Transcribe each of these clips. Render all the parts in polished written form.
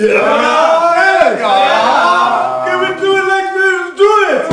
Give it to it like we do it!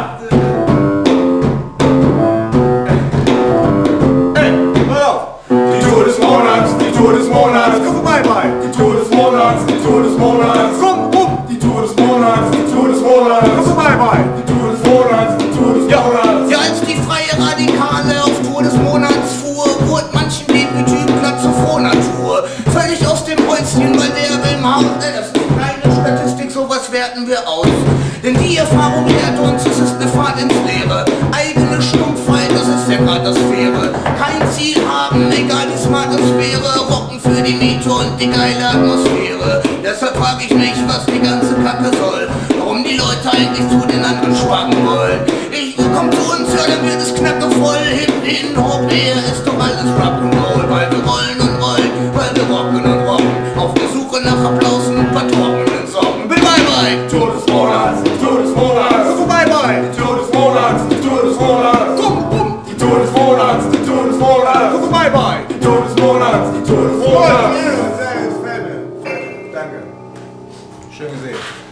Hey, hör auf! Die Tour des Monats, die Tour des Monats, komm vorbei, bye! Die Tour des Monats, die Tour des Monats, komm, die Tour des Monats, die Tour des Monats, komm vorbei, bye! Die Tour des Monats, die Tour des Monats. Ja, als die freie Radikale auf Tour des Monats fuhr, wurde manchen Typen Platz zur Frohnatur. Völlig aus dem Häuschen, weil der will Maus. Das ist keine Statistik, sowas werten wir aus. Denn die Erfahrung lehrt uns, es ist eine Fahrt ins Leere. Eigene Stumpfheit, das ist ja grad das Faire. Kein Ziel haben, egal wie smart es wäre. Rocken für die Miete und die geile Atmosphäre. Deshalb frag ich mich, was die ganze Kacke soll. Warum die Leute eigentlich zu den anderen Schwachen wollen. Kommt zu uns, ja, dann wird es knackevoll. Hip, Hop, ist doch alles Rock'n'Roll. Weil wir rollen und rollen, weil wir rocken und rocken. Auf der Suche nach Applaus und ein paar trockenen Socken. Bin bye. Die Tour des Monats, die Tour des Monats, Komm vorbei, bye. die Tour des Monats, die Tour des Monats, Komm, die Tour des Monats, die Tour des Monats, komm vorbei, bye. die Tour des Monats, die Tour des Monats. Danke. Schön gesehen.